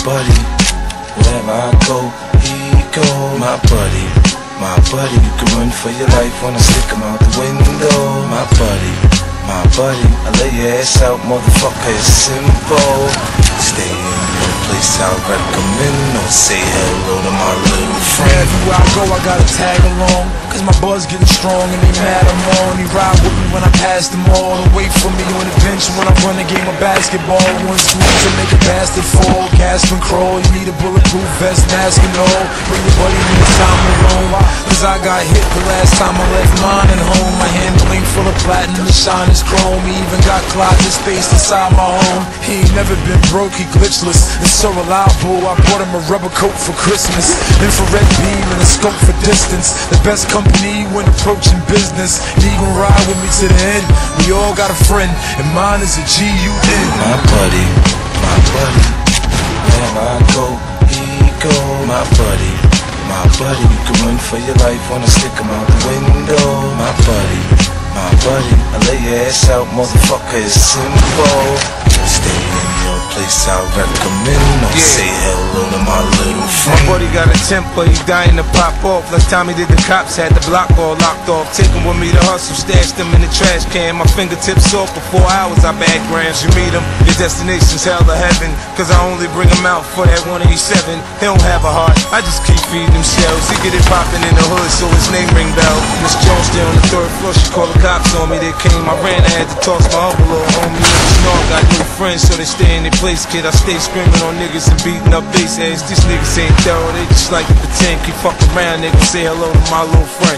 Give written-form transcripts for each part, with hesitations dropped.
buddy. Wherever I go, he go. My buddy, you can run for your life when I stick him out the window. My buddy, I lay your ass out, motherfucker, it's simple. Stay in your place, I recommend. Don't say hello to my little friend. Everywhere I go, I gotta tag along, cause my buzz getting strong and they mad I'm on. He ride with me when I pass them all, and wait for me on the bench when I run a game of basketball. One squeeze to make a bastard fall, gasp and crawl. You need a bulletproof vest, mask and all. Bring your buddy in the time alone, cause I got hit the last time I left mine at home. My handling full of platinum, the shine is chrome. He even got closet space inside my home. He ain't never been broke, he glitchless and so reliable. I bought him a rubber coat for Christmas, infrared beam and a scope for distance. The best company when approaching business. He gon' ride with me to the end. We all got a friend, and mine is a G-U-N. My buddy, wherever I go, he go. My buddy, you can run for your life when I stick him out the window. My buddy, I lay your ass out, motherfucker, it's simple. Stay in your place, I recommend. Don't say hello to my little friend. My buddy got a temper, he dying to pop off. Last time he did the cops, had the block all locked off. Take him with me to hustle, stashed him in the trash can. My fingertips off for 4 hours, I bag grams. You meet him, your destination's hell or heaven, cause I only bring him out for that 187. He don't have a heart, I just keep feeding him shells. He get it poppin' in the hood, so his name ring bell. Miss Jones stay on the 3rd floor, she called the cops on me. They came, I ran, I had to toss my uncle, little homie. You know I got new friends, so they stay in their place, kid. I stay screaming on niggas and beating up bass ass. These niggas ain't thorough, they just like to pretend. Keep fucking around, niggas, say hello to my little friend.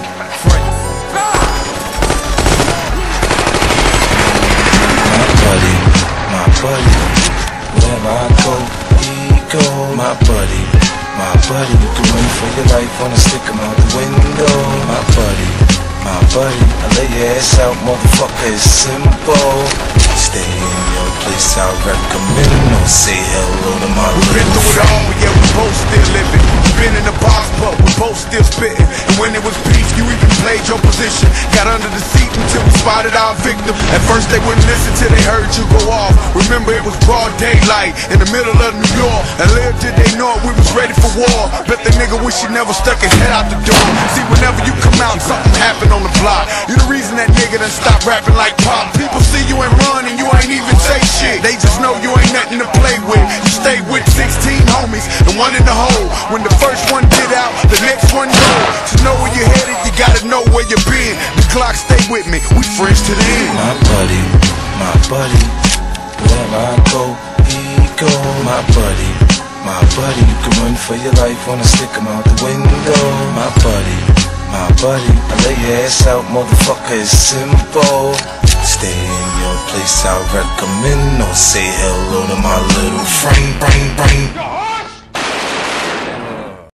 My buddy, wherever I go, he go. My buddy, you can run for your life when I stick him out the window. My buddy, I lay your ass out, motherfucker, it's simple. Stay in your place, I recommend. Don't say hello to my little friend. We've been through it all, but yeah, we both still living. We've been in the box, but we both still spitting. And when it was peace, you even played your position. Got under the seat until we spotted our victim. At first they wouldn't listen till they heard you go off. Remember it was broad daylight in the middle of New York. And little did they know it, we was ready for war. Bet the nigga wish he never stuck his head out the door. See, whenever you come out, something happened on the block. You the reason that nigga done stopped rapping like Pop. People see you and run and you ain't even say shit. They just know you ain't nothing to play with. You stay with 16 homies and one in the hole. When the first one get out, the next one go. To know where you're headed, you gotta know where you've been. The clock stay with me, we friends to the end. My buddy, wherever I go, he go. My buddy, you can run for your life when I stick him out the window. My buddy, I lay your ass out, motherfucker, it's simple. Stay in your place, I recommend. Don't say hello to my little friend.